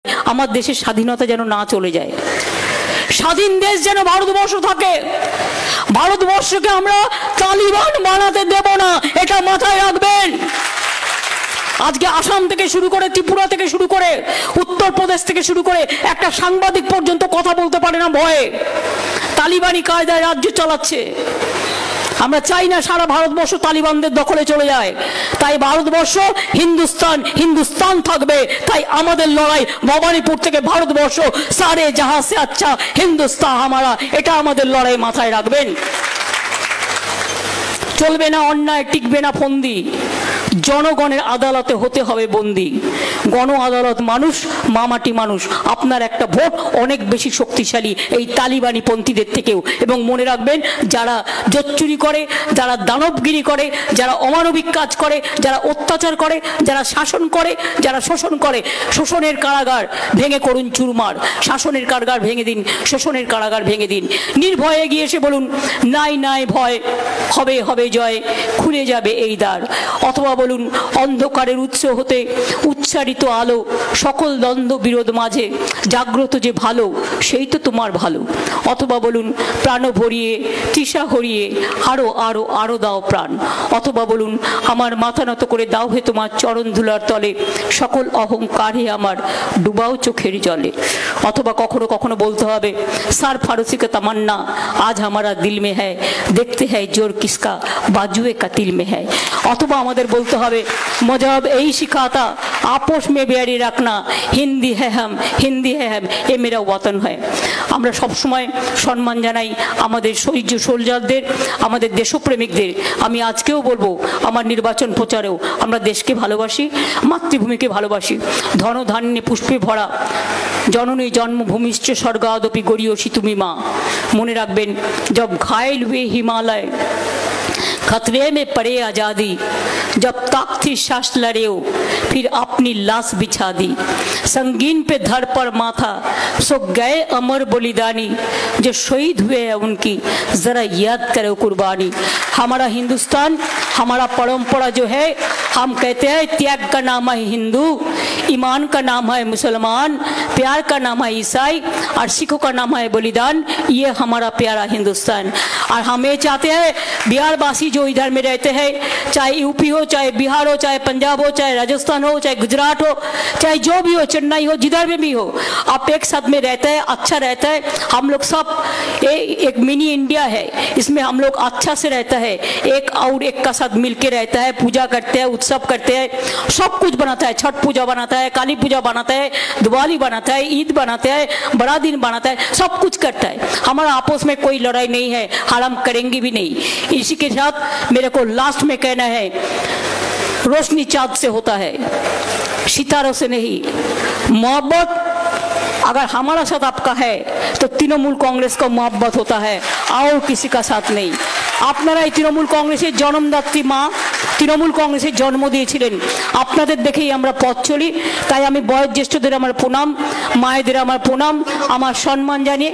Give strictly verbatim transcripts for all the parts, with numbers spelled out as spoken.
আমার দেশের স্বাধীনতা যেন না চলে যায়, স্বাধীন দেশ যেন ভারতবর্ষ থাকে। ভারতবর্ষকে আমরা তালিবান বানাতে দেব না, এটা মাথায় রাখবেন। আজকে আসাম থেকে শুরু করে, ত্রিপুরা থেকে শুরু করে, উত্তরপ্রদেশ থেকে শুরু করে একটা সাংবাদিক পর্যন্ত কথা বলতে পারে না ভয়ে, তালিবানি কায়দায় রাজ্য চালাচ্ছে। আমরা চাই না সারা ভারতবর্ষ তালিবানদের দখলে চলে যায়। তাই ভারতবর্ষ হিন্দুস্তান হিন্দুস্তান থাকবে। তাই আমাদের লড়াই ভবানীপুর থেকে ভারতবর্ষ, সারে জাহাঁ সে আচ্ছা হিন্দুস্তান হামারা, এটা আমাদের লড়াই, মাথায় রাখবেন। চলবে না অন্যায়, টিকবে না ফন্দি, জনগণের আদালতে হতে হবে বন্দী। গণ আদালত মানুষ, মামাটি মানুষ। আপনার একটা ভোট অনেক বেশি শক্তিশালী এই তালিবানি পন্থীদের থেকেও। এবং মনে রাখবেন, যারা জোচ্চুরি করে, যারা দানবগিরি করে, যারা অমানবিক কাজ করে, যারা অত্যাচার করে, যারা শাসন করে, যারা শোষণ করে, শোষণের কারাগার ভেঙে করুন চুরমার। শাসনের কারাগার ভেঙে দিন, শোষণের কারাগার ভেঙে দিন। নির্ভয়ে এগিয়ে এসে বলুন, নাই নাই ভয়, হবে হবে জয়, খুলে যাবে এই দ্বার। অথবা বলুন, অন্ধকারের উৎস হতে উচ্চারিত আলো, সকল দ্বন্দ্ব বিরোধ মাঝে জাগ্রত যে ভালো, সেই তো তোমার ভালো। অথবা বলুন, প্রাণ ভরিয়ে তৃষা হরিয়ে আরো আরো আরো দাও প্রাণ। অথবা বলুন, আমার মাথা নত করে দাও হে তোমার চরণ ধুলার তলে, সকল অহংকারে আমার ডুবাও চোখের জলে। অথবা কখনো কখনো বলতে হবে, সার ফারসি কা তামান্না আজ हमारा दिल में है, देखते हैं जोर किसका बाजुए का तिल में है। অথবা আমাদের বলতে হবে, মজাব এই শিখাতা আপোষ মে বেয়ারি রাখনা, হিন্দি হ্যাঁ হাম হিন্দি হ্যাঁ হাম এ মেরা ওয়াতন হয়। আমরা সবসময় সম্মান জানাই আমাদের শহীদ সোলজারদের, আমাদের দেশপ্রেমিকদের। আমি আজকেও বলবো, আমার নির্বাচন প্রচারেও, আমরা দেশকে ভালোবাসি, মাতৃভূমিকে ভালোবাসি। ধনধান্যে পুষ্পে ভরা জননী জন্মভূমিশ্চ স্বর্গাদপি গড়িয়সী তুমি মা। মনে রাখবেন, जब घायल हुए हिमालय खतरे में पड़े आजादी, जब तक थी सांस लड़े हो फिर अपनी लाश बिछा दी, संगीन पे धर पर माथा सो गए अमर बलिदानी, जो शहीद हुए हैं उनकी जरा याद करो कुर्बानी। हमारा हिंदुस्तान, हमारा परंपरा जो है, हम कहते हैं त्याग का नाम है हिंदू, ईमान का नाम है मुसलमान, प्यार का नाम है ईसाई, और सिखों का नाम है बलिदान। ये हमारा प्यारा हिंदुस्तान। और हम ये चाहते हैं, बिहार वासी जो इधर में रहते हैं, चाहे यूपी हो, चाहे बिहार हो, चाहे पंजाब हो, चाहे राजस्थान हो, चाहे गुजरात हो, चाहे जो भी हो, चेन्नई हो, जिधर में भी हो, आप एक साथ में रहते हैं, अच्छा रहता है। हम लोग सब ए, एक मिनी इंडिया है, इसमें हम लोग अच्छा से रहता है, एक और एक का साथ मिलके रहता है, पूजा करते हैं, उत्सव करते हैं, सब कुछ बनाता है। छठ पूजा बनाता है, काली पूजा बनाता है, दिवाली बनाता है, ईद बनाता है, बड़ा दिन बनाता है, सब कुछ करता है। हमारा आपस में कोई लड़ाई नहीं है, हम करेंगे भी नहीं। इसी के साथ मेरे को लास्ट में कहना है, रोशनी चाँद से होता है, सितारों से नहीं। मोहब्बत अगर हमारा साथ आपका है तो तृणमूल कांग्रेस का मोहब्बत होता है, और किसी का साथ नहीं। আপনারা এই তৃণমূল কংগ্রেসের জন্মদাত্রী মা, তৃণমূল কংগ্রেসের জন্ম দিয়েছিলেন, আপনাদের দেখেই আমরা পথ চলি। তাই আমি বয়োজ্যেষ্ঠদের আমার প্রণাম, মায়েদের আমার প্রণাম, আমার সম্মান জানিয়ে,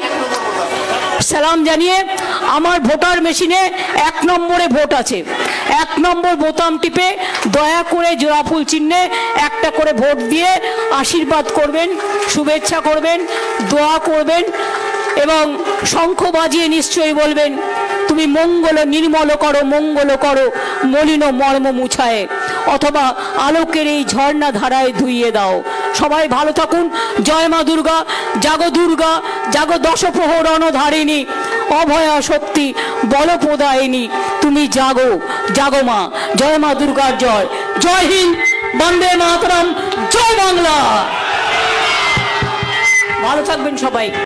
সালাম জানিয়ে, আমার ভোটার মেশিনে এক নম্বরে ভোট আছে, এক নম্বর বোতাম টিপে দয়া করে জোড়া ফুল চিহ্নে একটা করে ভোট দিয়ে আশীর্বাদ করবেন, শুভেচ্ছা করবেন, দোয়া করবেন, এবং শঙ্খ বাজিয়ে নিশ্চয়ই বলবেন, তুমি মঙ্গল নির্মল করো, মঙ্গল করো মলিন মর্ম মুছায়, অথবা আলোকের এই ঝর্ণা ধারায় ধুইয়ে দাও। সবাই ভালো থাকুন। জয় মা দুর্গা, জাগো দুর্গা, জাগো দশপ্রহর রণধারিণী, অভয়া শক্তি বলপ্রদায়িনী, তুমি জাগো, জাগো মা। জয় মা দুর্গার জয়। জয় হিন্দ, বন্দে মাতরম, জয় বাংলা। ভালো থাকবেন সবাই।